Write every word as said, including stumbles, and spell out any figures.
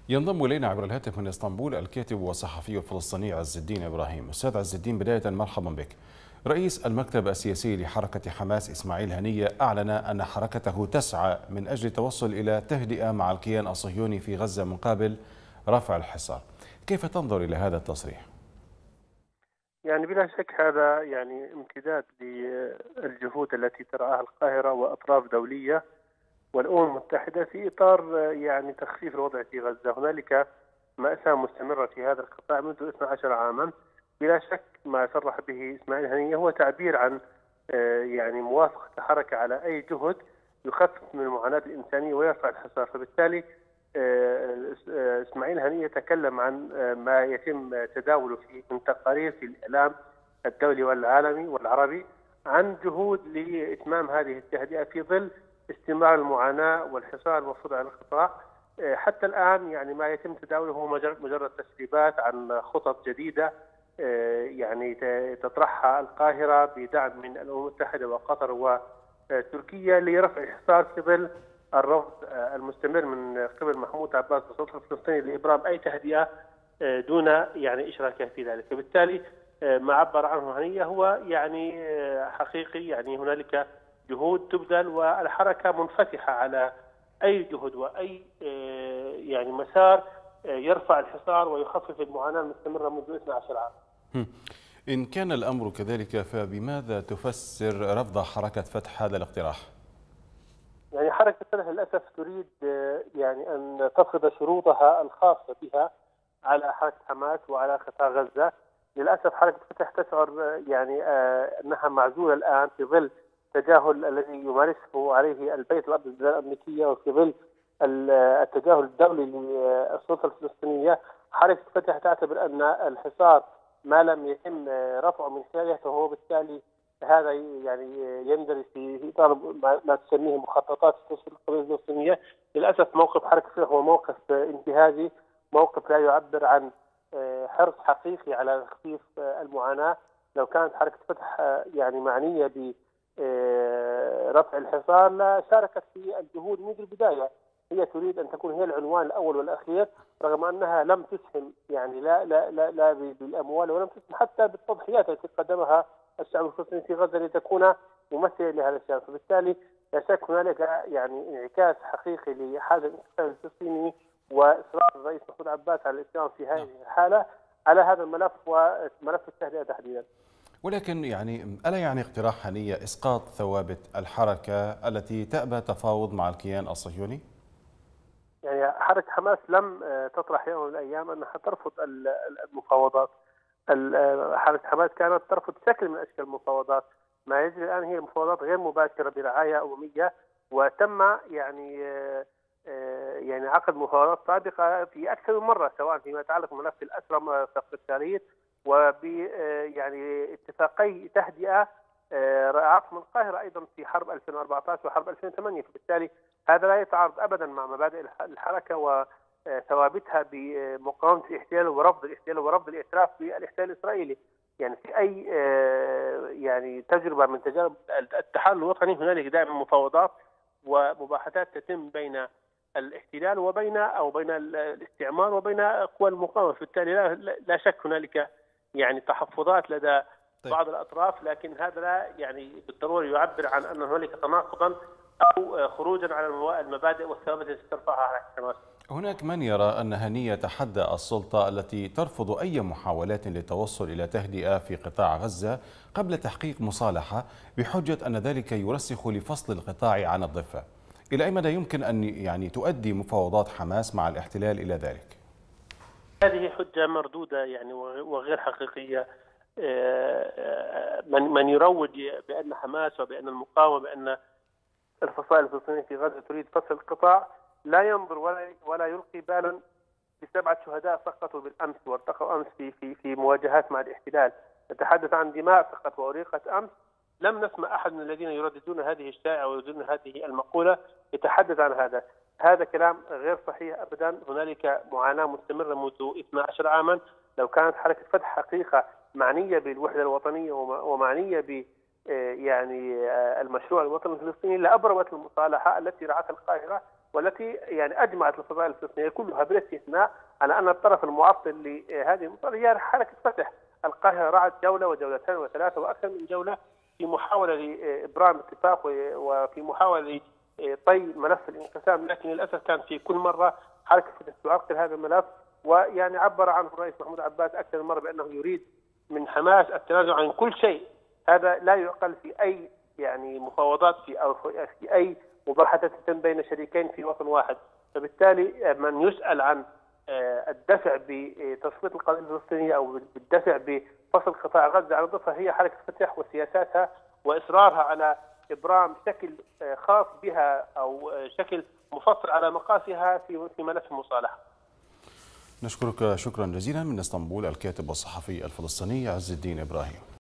ينضم إلينا عبر الهاتف من اسطنبول الكاتب والصحفي الفلسطيني عز الدين إبراهيم. أستاذ عز الدين، بداية مرحبا بك. رئيس المكتب السياسي لحركة حماس إسماعيل هنية أعلن أن حركته تسعى من أجل التوصل إلى تهدئة مع الكيان الصهيوني في غزة مقابل رفع الحصار. كيف تنظر إلى هذا التصريح؟ يعني بلا شك هذا يعني امتداد للجهود التي ترعاها القاهرة وأطراف دولية والأمم المتحدة في إطار يعني تخفيف الوضع في غزة. هنالك مأساة مستمرة في هذا القطاع منذ اثني عشر عاما. بلا شك ما صرح به إسماعيل هنية هو تعبير عن يعني موافقة الحركة على أي جهد يخفف من المعاناة الإنسانية ويرفع الحصار. فبالتالي إسماعيل هنية تكلم عن ما يتم تداوله في من تقارير في الإعلام الدولي والعالمي والعربي عن جهود لإتمام هذه التهدئة في ظل استمرار المعاناة والحصار المفروض على القطاع. حتى الآن يعني ما يتم تداوله هو مجرد تسريبات عن خطط جديدة يعني تطرحها القاهرة بدعم من الأمم المتحدة وقطر وتركيا لرفع الحصار في ظل الرفض المستمر من قبل محمود عباس السلطة الفلسطينية لإبرام أي تهدئة دون يعني إشراكه في ذلك. فبالتالي ما عبر عنه هنية هو يعني حقيقي، يعني هنالك جهود تبذل والحركة منفتحة على أي جهد وأي يعني مسار يرفع الحصار ويخفف المعاناة المستمرة منذ اثني عشر عام. إن كان الأمر كذلك فبماذا تفسر رفض حركة فتح هذا الاقتراح؟ يعني حركة فتح للأسف تريد يعني أن تفرض شروطها الخاصة بها على حركة حماس وعلى قطاع غزة. للأسف حركة فتح تشعر يعني أنها معزولة الآن في ظل التجاهل الذي يمارسه عليه البيت الأبيض الأمريكية وفي ظل التجاهل الدولي للسلطة الفلسطينية. حركة فتح تعتبر أن الحصار ما لم يتم رفعه من خلاله فهو بالتالي هذا يعني يندرج في اطار ما تسميه مخططات التسويق القضيه الفلسطينيه. للاسف موقف حركه فتح هو موقف انتهازي، موقف لا يعبر عن حرص حقيقي على تخفيف المعاناه. لو كانت حركه فتح يعني معنيه برفع الحصار لا شاركت في الجهود منذ البدايه. هي تريد ان تكون هي العنوان الاول والاخير، رغم انها لم تسهم يعني لا لا لا, لا بالاموال ولم تسهم حتى بالتضحيات التي قدمها الشعب الفلسطيني في غزه لتكون ممثلا لهذا الشعب. فبالتالي لا شك هنالك يعني انعكاس حقيقي لحاله الانتقال الفلسطيني واصرار الرئيس محمود عباس على الاتيان في هذه الحاله على هذا الملف وملف التهدئه تحديدا. ولكن يعني ألا يعني اقتراح هنية إسقاط ثوابت الحركة التي تأبى تفاوض مع الكيان الصهيوني؟ يعني حركة حماس لم تطرح يوم من الأيام أنها ترفض المفاوضات. حركة حماس كانت ترفض شكل من أشكال المفاوضات. ما يجري الآن هي مفاوضات غير مباشرة برعاية أممية، وتم يعني يعني عقد مفاوضات سابقة في أكثر من مرة سواء فيما يتعلق بملف الأسرى فقط التاريخ وب يعني اتفاقي تهدئة رعاهم القاهرة أيضا في حرب ألفين وأربعة عشر وحرب ألفين وثمانية. فبالتالي هذا لا يتعارض أبدا مع مبادئ الحركة وثوابتها بمقاومة الاحتلال ورفض الاحتلال ورفض الاعتراف بالاحتلال الإسرائيلي. يعني في أي يعني تجربة من تجارب التحالف الوطني هنالك دائما مفاوضات ومباحثات تتم بين الاحتلال وبين أو بين الاستعمار وبين قوى المقاومة. بالتالي لا شك هنالك يعني تحفظات لدى طيب. بعض الأطراف، لكن هذا لا يعني بالضرورة يعبر عن أن هنالك تناقضا أو خروجا على المبادئ والثوابت التي ترفعها حركة حماس. هناك من يرى أن هنية تحدى السلطة التي ترفض أي محاولات للتوصل إلى تهدئة في قطاع غزة قبل تحقيق مصالحة بحجة أن ذلك يرسخ لفصل القطاع عن الضفة. إلى أي مدى يمكن أن يعني تؤدي مفاوضات حماس مع الاحتلال إلى ذلك؟ هذه حجة مردودة يعني وغير حقيقية. من من يروج بأن حماس وبأن المقاومة بأن الفصائل الفلسطينية في غزة تريد فصل القطاع لا ينظر ولا ولا يلقي بالا بسبعة شهداء سقطوا بالأمس وارتقوا أمس في في في مواجهات مع الاحتلال. نتحدث عن دماء سقطت وأريقت أمس. لم نسمع أحد من الذين يرددون هذه الشائعة ويرددون هذه المقولة يتحدث عن هذا. هذا كلام غير صحيح أبدا. هنالك معاناة مستمرة منذ اثني عشر عاما. لو كانت حركة فتح حقيقة معنية بالوحدة الوطنية ومعنية ب يعني المشروع الوطني الفلسطيني لأبرمت المصالحة التي رعتها القاهرة والتي يعني أجمعت الفصائل الفلسطينية كلها بلا استثناء على أن الطرف المعطل لهذه المفاوضات هي حركة فتح. القاهرة رعت جولة وجولتين وثلاثة وأكثر من جولة في محاولة لإبرام اتفاق وفي محاولة لطي ملف الانقسام، لكن للأسف كان في كل مرة حركة فتح تعرقل هذا الملف. ويعني عبر عنه الرئيس محمود عباس أكثر من مرة بأنه يريد من حماس التنازل عن كل شيء. هذا لا يعقل في أي يعني مفاوضات في أو في أي مباحثات تتم بين شريكين في وطن واحد. فبالتالي من يسأل عن الدفع بتصفية القضية الفلسطينية أو بالدفع بفصل قطاع غزة عن الضفة هي حركة فتح وسياساتها وإصرارها على إبرام شكل خاص بها أو شكل مفصل على مقاسها في في ملف المصالحة. نشكرك شكرا جزيلا من اسطنبول الكاتب والصحفي الفلسطيني عز الدين إبراهيم.